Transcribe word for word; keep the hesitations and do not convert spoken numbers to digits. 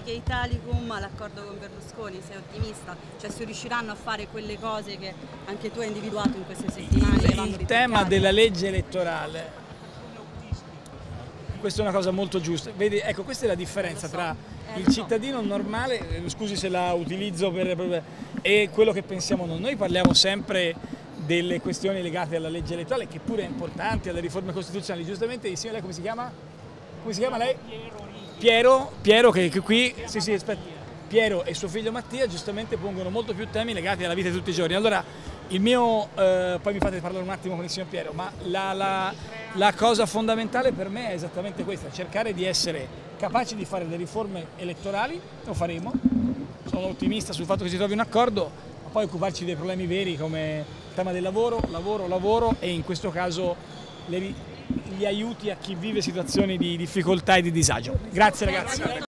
politiche Italicum all'accordo con Berlusconi? Sei ottimista? Cioè si riusciranno a fare quelle cose che anche tu hai individuato in queste settimane? Il, il tema della legge elettorale, questa è una cosa molto giusta. Vedi, ecco, questa è la differenza tra il cittadino normale, scusi se la utilizzo per, per, e quello che pensiamo noi. Noi parliamo sempre delle questioni legate alla legge elettorale, che pure è importante, alle riforme costituzionali. Giustamente, insieme a lei come si chiama? Come si chiama lei? Piero, Piero che, che qui, sì, sì, aspetta, Piero e suo figlio Mattia giustamente pongono molto più temi legati alla vita di tutti i giorni. Allora, il mio, eh, poi mi fate parlare un attimo con il signor Piero, ma la, la, la cosa fondamentale per me è esattamente questa, cercare di essere capaci di fare le riforme elettorali, lo faremo, sono ottimista sul fatto che si trovi un accordo, ma poi occuparci dei problemi veri come il tema del lavoro, lavoro, lavoro e in questo caso le, gli aiuti a chi vive situazioni di difficoltà e di disagio. Grazie ragazzi.